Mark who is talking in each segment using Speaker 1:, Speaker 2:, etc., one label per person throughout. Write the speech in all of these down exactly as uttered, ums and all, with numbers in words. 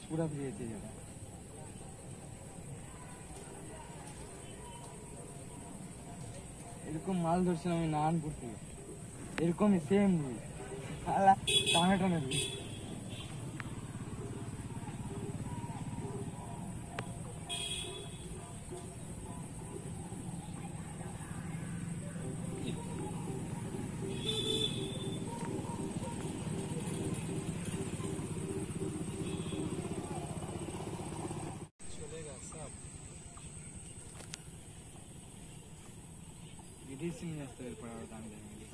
Speaker 1: पूरा भेजे जाएगा। এরকম মাল ধরছিলাম আমি নারায়ণপুর থেকে, এরকমই সেম রুই, টানে টানে রুই। विदेशी में जास्त वेळ पडावा चांगला आहे विदेशी।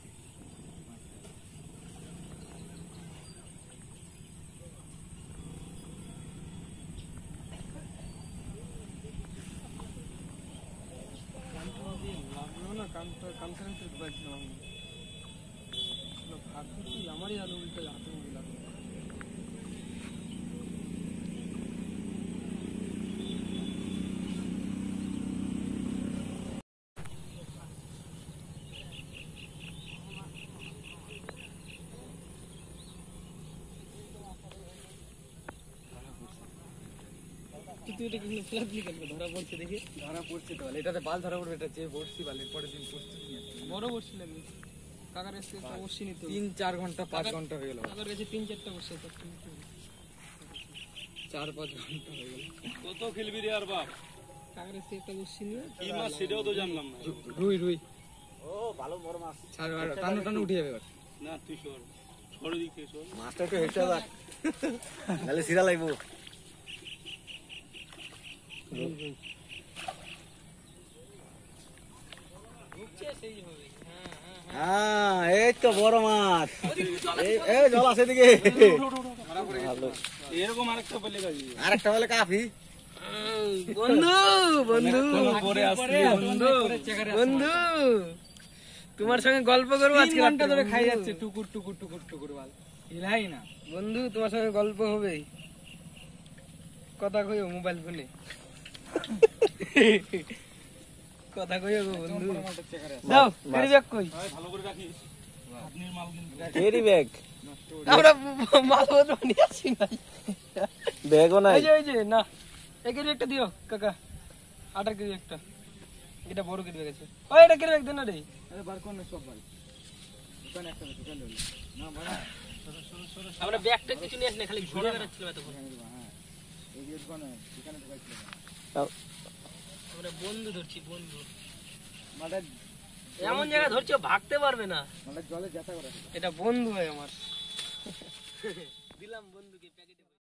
Speaker 1: লাগলো না কান কনফারেন্সে ঢুকাইছিলাম আমি, ভাগ্য কি আমারই আলো উল্টে হাতে মুড়ি লাগলো। ধরা পড়ছে দেখি, ধরা পড়ছে তো এটাতে বাল ধরা পড়বে, এটা যে বড়শি বাল পরের দিন পড়ছি বড় বড়শি লাগবে। কাকার কাছে বড়শি নিতে তিন চার ঘন্টা পাঁচ ঘন্টা হয়ে গেল, কাকার কাছে তিন চারটা বসে চার পাঁচ ঘন্টা হয়ে গেল। কত খেলবি রে আর বাপ, কাকার কাছে একটা বড়শি নিয়ে কি মাছ সেটাও তো জানলাম না। রুই রুই ও ভালো বড় মাছ, ছাড় টানো টানো উঠে যাবে না, তুই সর সর দিক থেকে সর, মাছটা একটু হেঁটে যাক নালে সিরা লাগবো। হ্যাঁ এই তো বড় মাছ, এই জল আছে দিকে এরকম আরেকটা বলে আরেকটা বলে কাফি। বন্ধু বন্ধু বন্ধু বন্ধু তোমার সঙ্গে গল্প করবো আজকে ঘন্টা ধরে খাই যাচ্ছে টুকুর টুকুর টুকুর টুকুর বাল হিলাই না। বন্ধু তোমার সঙ্গে গল্প হবে, কথা কইও মোবাইল ফোনে, কথা কইও গো বন্ধু। দাও ক্যারি ব্যাগ কই, ভালো করে রাখিস আপনির মাল কিন্তু ক্যারি ব্যাগ আমরা মাল বড় নিয়ে আসি না, ব্যাগও নাই। এই যে এই যে না এই ক্যারি একটা দিও কাকা, আটার ক্যারি একটা, এটা বড় ক্যারি ব্যাগ আছে। ওই এটা ক্যারি ব্যাগ দেন না রে, আরে বার কোন সব ভাই দোকান একটা দোকান হলো না বড় আমরা ব্যাগটা কিছু নিয়ে আসলে খালি ঘুরে বেড়াচ্ছিলাম এত করে। হ্যাঁ এই যে দোকান দোকানে ঢুকাইছিলাম আমরা, বন্ধু ধরছি বন্ধু, মানে এমন জায়গা ধরছো ভাগতে পারবে না, মানে জলে যেতে করে। এটা বন্ধু হয় আমার, দিলাম বন্ধুকে প্যাকেটে।